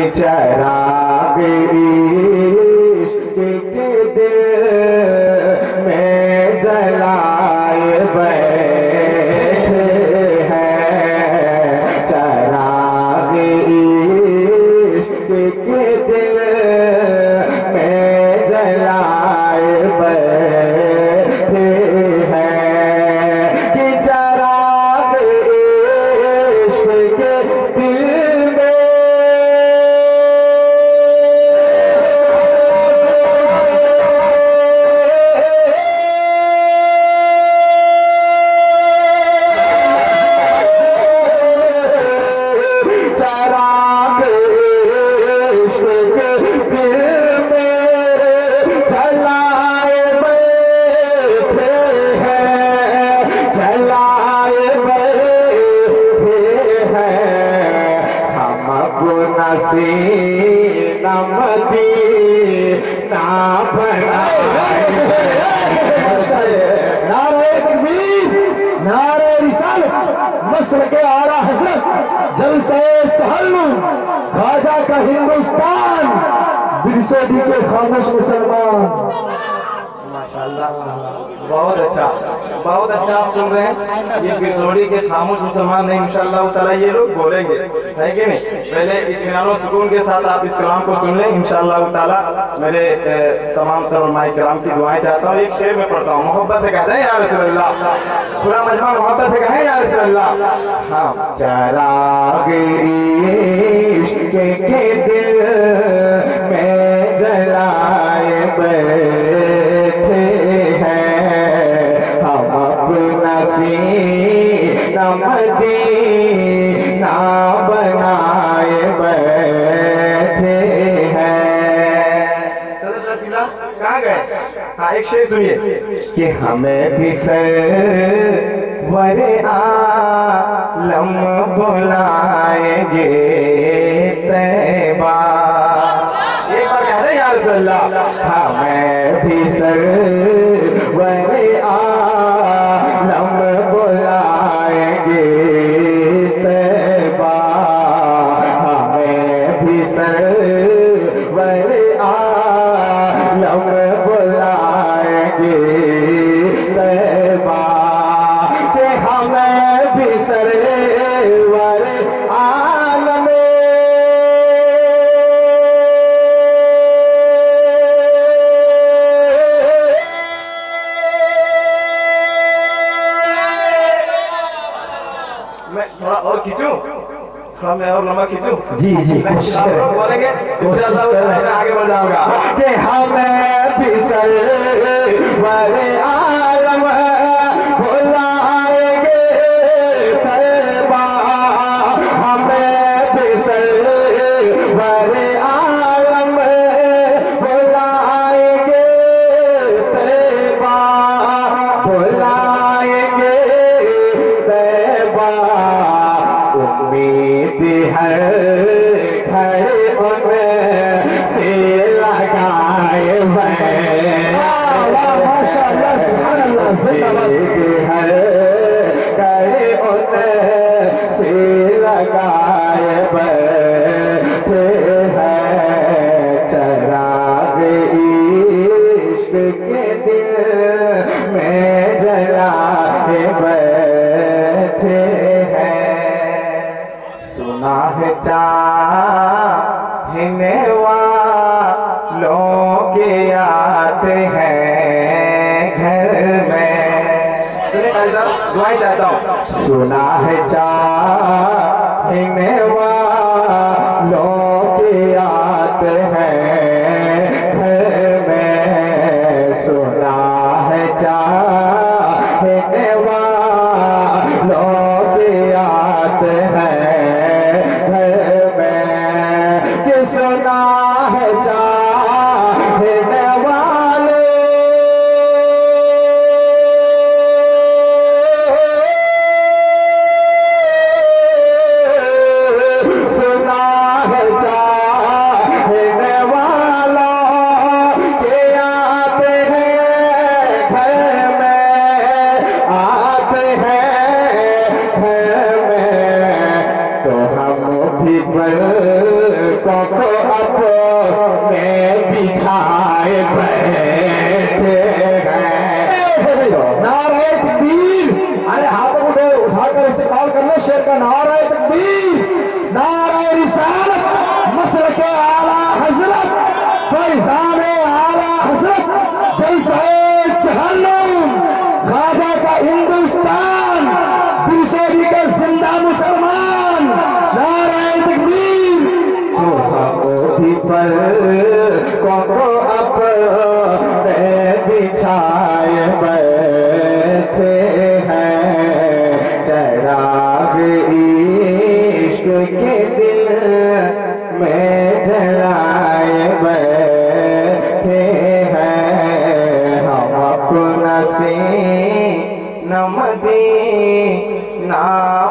चिराग इश्क के दिल में जलाए बैठे हैं, चिराग इश्क के दिल में जलाए बैठे हैं कि चिराग इश्क के दिल में मसर के आला हजरत जलसे चहल्लुम ख्वाजा का हिंदुस्तान बिरसोडी के खामोश मुसलमान। माशाल्लाह, बहुत अच्छा आप सुन रहे हैं। ये बिरसोडी के खामोश मुसलमान नहीं, इंशाअल्लाह ताला ये लोग बोलेंगे, है कि नहीं। पहले इत्मीनान और सुकून के साथ आप इस कलाम को सुन लें इंशाअल्लाह ताला। मेरे तमाम उलमाए किराम की दुआएं चाहता हूँ। एक शेर में पढ़ता हूँ, मोहब्बत से कहते हैं या रसूल अल्लाह, पूरा मजमा मोहब्बत से कहें या रसूल अल्लाह। हाँ, चिराग इश्क के दिल में जलाए बैठे हैं, हम अपना सीना मदीना बनाए बैठे हैं। कहाँ गए? हाँ, एक शेर सुनिए कि हमें भी सरवरे आलम बुलाएंगे तैबा। एक बार कह रहे हैं या रसूल अल्लाह। हमें भी सरवरे आलम बुलाएंगे तैबा, हमें भी सरवरे आलम बुलाएंगे तैबा, कि हमें भी सरवर आलम मैं थोड़ा और खींचूं, थोड़ा मैं और लंबा खींचूं। जी कोशिश करें, बोलेंगे आगे बढ़ जाऊंगा। कि हमें भी सरवर आलम बुलाएंगे तैबा, हमें भी सरवर आलम बुलाएंगे तैबा, बुलाएंगे तैबा। उम्मीद हर घर से लगाए माशाअल्लाह सुभानअल्लाह हर घर से लगाए बैठे हैं, चिराग इश्क के दिल में जलाए बैठे हैं। सुना है चाहने वालों के आते हैं घर में। सुनिए भाई साहब, दुआएं चाहता हूँ। सुना है चाहने वालों के आते हैं घर में, सुना है चाहने वालों के आते हैं घर में, कि सुना है चाहने वाले निजाम आला हज़रत जलसाए जहन्नुम ख्वाजा का हिंदुस्तान बिरसोडी का जिंदा मुसलमान नाराए तकबीर। तो मोदी पर को अपने बिछाए बैठे हैं चराग इश्क के दिल में जलाए बैठे हैं हम अपना से नमदी ना